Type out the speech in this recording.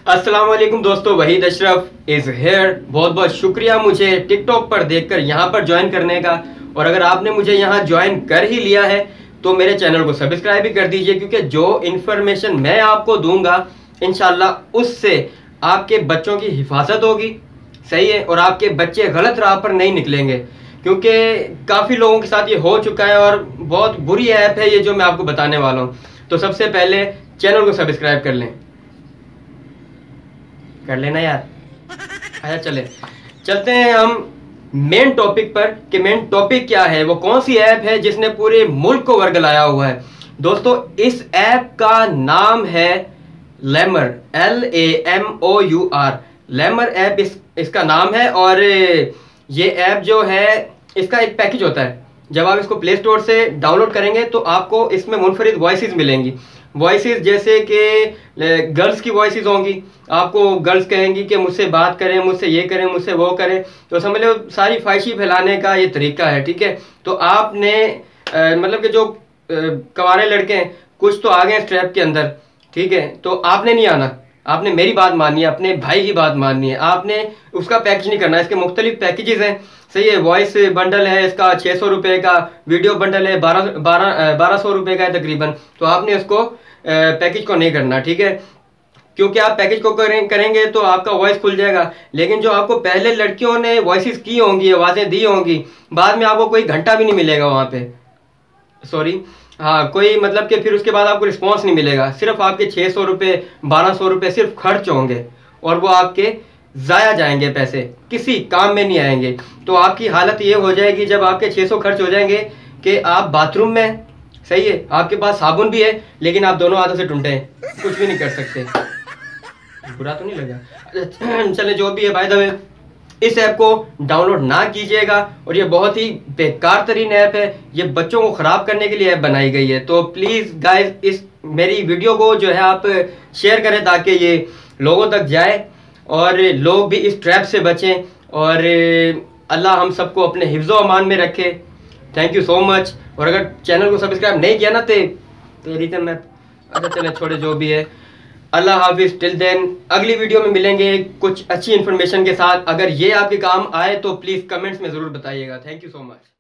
अस्सलाम वालेकुम दोस्तों, वहीद अशरफ इज़ हेयर। बहुत बहुत शुक्रिया मुझे टिक टॉक पर देखकर यहाँ पर ज्वाइन करने का। और अगर आपने मुझे यहाँ ज्वाइन कर ही लिया है तो मेरे चैनल को सब्सक्राइब भी कर दीजिए, क्योंकि जो इन्फॉर्मेशन मैं आपको दूंगा इंशाल्लाह उससे आपके बच्चों की हिफाजत होगी, सही है, और आपके बच्चे गलत राह पर नहीं निकलेंगे। क्योंकि काफ़ी लोगों के साथ ये हो चुका है और बहुत बुरी ऐप है ये जो मैं आपको बताने वाला हूँ। तो सबसे पहले चैनल को सब्सक्राइब कर लेना यार। आया चलते हैं हम मेन टॉपिक पर कि मेन टॉपिक क्या है, वो कौन सी ऐप है जिसने पूरे मुल्क को वर्गलाया हुआ है। दोस्तों, इस ऐप का नाम है लैमर, LAMOUR। लैमर ऐप इसका नाम है। और ये ऐप जो है इसका एक पैकेज होता है। जब आप इसको प्ले स्टोर से डाउनलोड करेंगे तो आपको इसमें मुनफरिद वॉइसेस मिलेंगी। वॉइसेस जैसे कि गर्ल्स की वॉइसेस होंगी, आपको गर्ल्स कहेंगी कि मुझसे बात करें, मुझसे ये करें, मुझसे वो करें। तो समझ लो सारी ख्वाहिशी फैलाने का ये तरीका है, ठीक है। तो आपने मतलब कि जो कवारे लड़के हैं कुछ तो आ गए स्ट्रैप के अंदर, ठीक है। तो आपने नहीं आना, आपने मेरी बात माननी है, अपने भाई की बात माननी है। आपने उसका पैकेज नहीं करना। इसके मुख्तलिफ पैकेजेस हैं, सही है। वॉइस बंडल है इसका 600 रुपये का, वीडियो बंडल है 1200 रुपये का है तकरीबन। तो आपने उसको पैकेज को नहीं करना, ठीक है। क्योंकि आप पैकेज को करेंगे तो आपका वॉइस खुल जाएगा। लेकिन जो आपको पहले लड़कियों ने वॉइसेस की होंगी, आवाज़ें दी होंगी, बाद में आपको कोई घंटा भी नहीं मिलेगा वहाँ पे, सॉरी, हाँ, कोई मतलब कि फिर उसके बाद आपको रिस्पॉन्स नहीं मिलेगा। सिर्फ आपके 600 रुपये 1200 रुपये सिर्फ खर्च होंगे और वो आपके ज़ाया जाएंगे, पैसे किसी काम में नहीं आएंगे। तो आपकी हालत ये हो जाएगी जब आपके 600 खर्च हो जाएंगे कि आप बाथरूम में, सही है, आपके पास साबुन भी है लेकिन आप दोनों हाथों से टूटे हैं, कुछ भी नहीं कर सकते। बुरा तो नहीं लगा? चले, जो भी है, बाय द वे इस ऐप को डाउनलोड ना कीजिएगा। और ये बहुत ही बेकार तरीन ऐप है, ये बच्चों को ख़राब करने के लिए ऐप बनाई गई है। तो प्लीज़ गाइस, इस मेरी वीडियो को जो है आप शेयर करें ताकि ये लोगों तक जाए और लोग भी इस ट्रैप से बचें और अल्लाह हम सबको अपने हिफ्ज़ो अमान में रखे। Thank you so much. और अगर चैनल को सब्सक्राइब नहीं किया ना तेरी तो मैं, अच्छा चले छोड़े, जो भी है। अल्लाह हाफिज़, टिल देन अगली वीडियो में मिलेंगे कुछ अच्छी इन्फॉर्मेशन के साथ। अगर ये आपके काम आए तो प्लीज़ कमेंट्स में ज़रूर बताइएगा। Thank you so much.